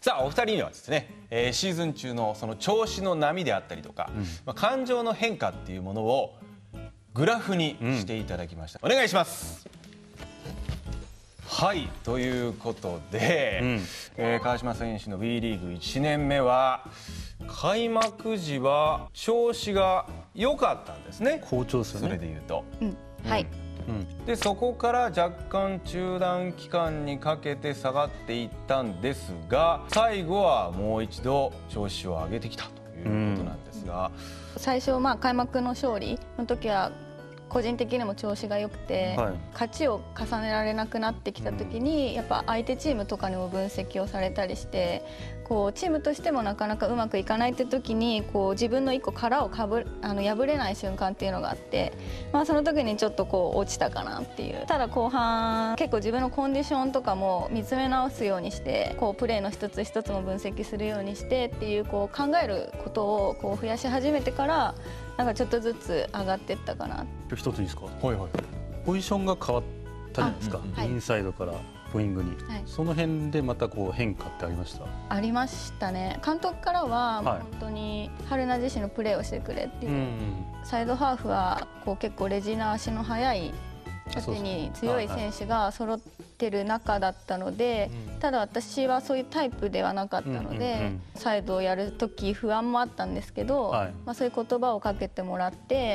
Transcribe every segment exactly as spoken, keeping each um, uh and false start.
さあお二人にはですね、えー、シーズン中のその調子の波であったりとか、うん、まあ、感情の変化っていうものをグラフにしていただきました、うん、お願いします。はい、ということで、うん、えー、川島選手の WE リーグいちねんめは開幕時は調子が良かったんですね。 好調ですよね。 それでいうと、 うん、はい、 うん、でそこから若干中断期間にかけて下がっていったんですが、最後はもう一度調子を上げてきたということなんですが、 うん、最初、まあ、開幕の勝利の時は個人的にも調子が良くて、はい、勝ちを重ねられなくなってきた時に、うん、やっぱ相手チームとかにも分析をされたりして、こうチームとしてもなかなかうまくいかないって時にこう自分の一個殻をかぶあの破れない瞬間っていうのがあって、まあ、その時にちょっとこう落ちたかなっていう。ただ後半結構自分のコンディションとかも見つめ直すようにして、こうプレーの一つ一つも分析するようにしてっていう、こう考えることをこう増やし始めてから、なんかちょっとずつ上がっていったかな。 一ついいですか。 はいはい。 ポジションが変わったじゃないですか、はい、インサイドからウイングに、はい、その辺でまたこう変化ってありました？ありましたね。監督からは本当に春菜自身のプレーをしてくれっていう、はい、サイドハーフはこう結構レジの足の速い縦に強い選手が揃ってる中だったので、ただ私はそういうタイプではなかったので、サイドをやる時不安もあったんですけど、はい、まあそういう言葉をかけてもらって、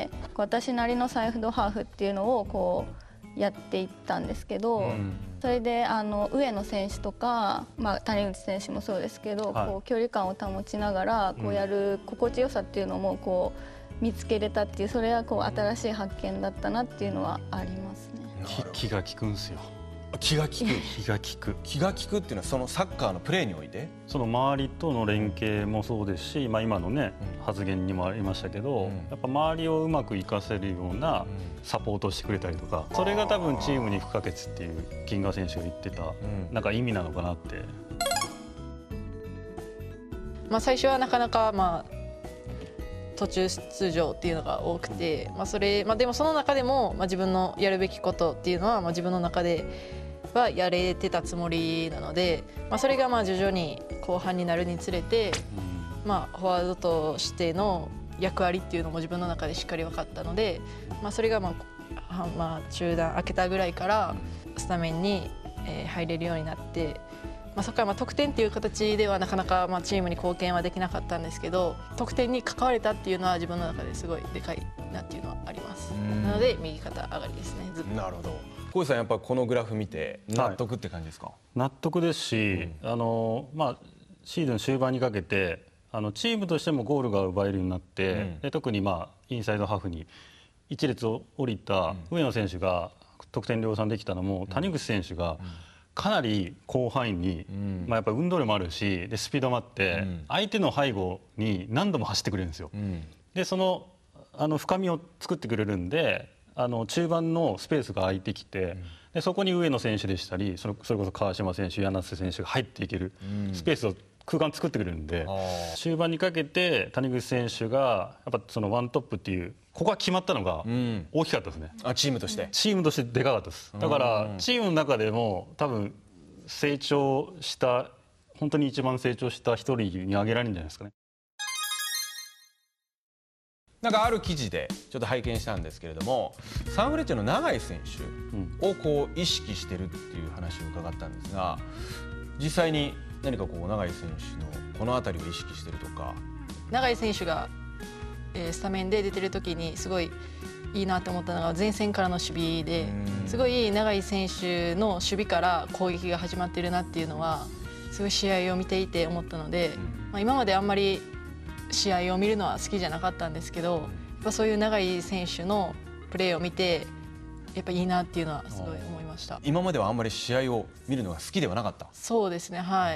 私なりのサイドハーフっていうのをこうやっていったんですけど、うん、それであの上野選手とか、まあ、谷口選手もそうですけど、はい、こう距離感を保ちながらこうやる心地よさっていうのもこう見つけれたっていう、それはこう新しい発見だったなっていうのはありますね。 気が利くんですよ。 気が利く気が利く気が利くっていうのはそのサッカーのプレーにおいて、 その周りとの連携もそうですし、まあ、今のね、うん、発言にもありましたけど、うん、やっぱ周りをうまく活かせるようなサポートをしてくれたりとか、それが多分チームに不可欠っていう金川選手が言ってた、うん、なんか意味なのかなって。 まあ、最初はなかなかまあ途中出場っていうのが多くて、まあそれまあ、でもその中でも、まあ、自分のやるべきことっていうのは、まあ、自分の中ではやれてたつもりなので、まあ、それがまあ徐々に後半になるにつれて、まあ、フォワードとしての役割っていうのも自分の中でしっかり分かったので、まあ、それがまあ、まあ、中断明けたぐらいからスタメンに入れるようになって。まあそこからまあ得点っていう形ではなかなかまあチームに貢献はできなかったんですけど、得点に関われたっていうのは自分の中ですごいでかいなっていうのはあります。なので右肩上がりですね、ずっと。 なるほど。小石さん、やっぱこのグラフ見て納得って感じですか？はい、 納得ですし、うん、あのまあシーズン終盤にかけてあのチームとしてもゴールが奪えるようになって、うん、で特にまあインサイドハーフに一列を降りた上野選手が得点量産できたのも、うん、谷口選手が、うんかなり広範囲に、うん、まあやっぱ運動量もあるし、でスピードもあって、うん、相手の背後に何度も走ってくれるんですよ。うん、でそのあの深みを作ってくれるんで、あの中盤のスペースが空いてきて、うん、でそこに上野選手でしたり、それそれこそ川島選手、柳瀬選手が入っていける、うん、スペースを空間作ってくれるんで、終盤にかけて谷口選手がやっぱそのワントップっていうここが決まったのが大きかったですね。 うん、あチームとしてチームとしてでかかったです。だからチームの中でも多分成長した本当に一番成長した一人に挙げられるんじゃないですかね。 なんかある記事でちょっと拝見したんですけれども、サンフレッチェの永井選手をこう意識してるっていう話を伺ったんですが、実際に何かこう永井選手のこの辺りを意識してるとか。 永井選手が、えー、スタメンで出てる時にすごいいいなと思ったのが前線からの守備ですごい永井選手の守備から攻撃が始まってるなっていうのはすごい試合を見ていて思ったので、まあ、今まであんまり試合を見るのは好きじゃなかったんですけど、やっぱそういう永井選手のプレーを見てやっぱいいなっていうのはすごい思いました。 今まではあんまり試合を見るのが好きではなかった？ そうですね、はい。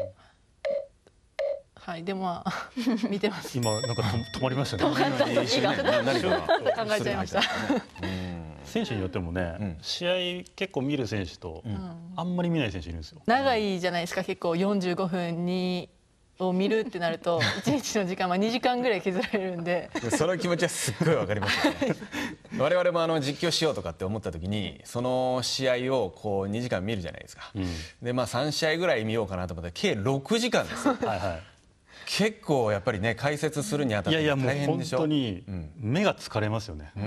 はい、でもまあ見てます。 今なんか止まりましたね。 止まった時が何か考えちゃいました。 選手によってもね、うん、試合結構見る選手と、うん、あんまり見ない選手いるんですよ。 長いじゃないですか、結構よんじゅうごふんにを見るってなるといちにちの時間はにじかんぐらい削られるんでその気持ちはすっごいわかりますよね我々もあの実況しようとかって思った時にその試合をこうにじかん見るじゃないですか、うん、でまあさん試合ぐらい見ようかなと思ったら計ろくじかんですはい、はい、結構やっぱりね解説するにあたって大変でしょ。 いやいやもう本当に目が疲れますよね、うん、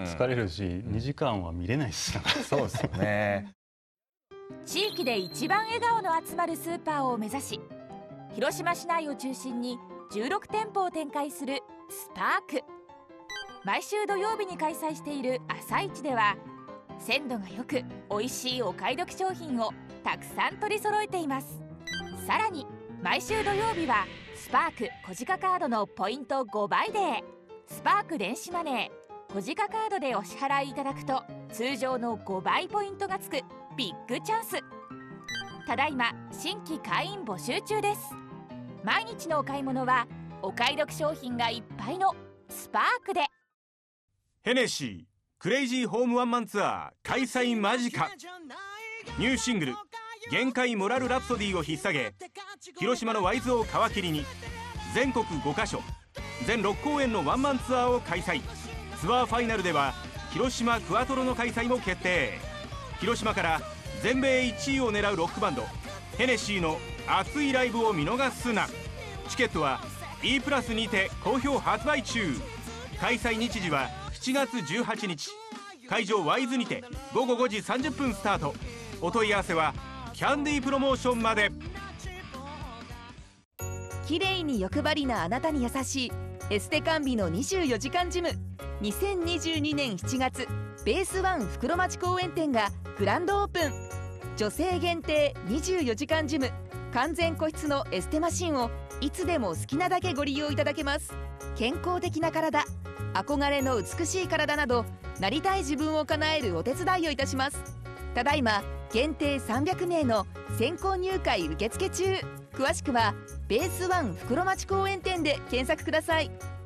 疲れるしにじかんは見れないですよそうですよね地域で一番笑顔の集まるスーパーを目指し広島市内を中心にじゅうろく店舗を展開するスパーク。毎週土曜日に開催している朝市では鮮度が良く美味しいお買い得商品をたくさん取り揃えています。さらに毎週土曜日はスパーク小鹿カードのポイントごばいデー。スパーク電子マネー小鹿カードでお支払いいただくと通常のごばいポイントがつくビッグチャンス。ただいま新規会員募集中です。毎日のお買い物はお買い得商品がいっぱいのスパークで。 ヘネシークレイジーホームワンマンツアー開催間近。ニューシングル限界モラルラプソディを引っ提げ広島のワイズを皮切りに全国ごカ所全ろく公演のワンマンツアーを開催。ツアーファイナルでは広島クワトロの開催も決定。広島から全米いちいを狙うロックバンドヘネシーの熱いライブを見逃すな。チケットは E プラスにて好評発売中。開催日時はしちがつじゅうはちにち。会場ワイズにてごごごじさんじゅっぷんスタート。お問い合わせはキャンディープロモーションまで。 綺麗に欲張りなあなたに優しいエステ完備のにじゅうよじかんジム。にせんにじゅうにねんしちがつベースワン袋町公園店がグランドオープン。女性限定にじゅうよじかんジム完全個室のエステマシンをいつでも好きなだけご利用いただけます。健康的な体、憧れの美しい体などなりたい自分を叶えるお手伝いをいたします。ただいま限定さんびゃくめいの先行入会受付中。詳しくはベースワン袋町公園店で検索ください。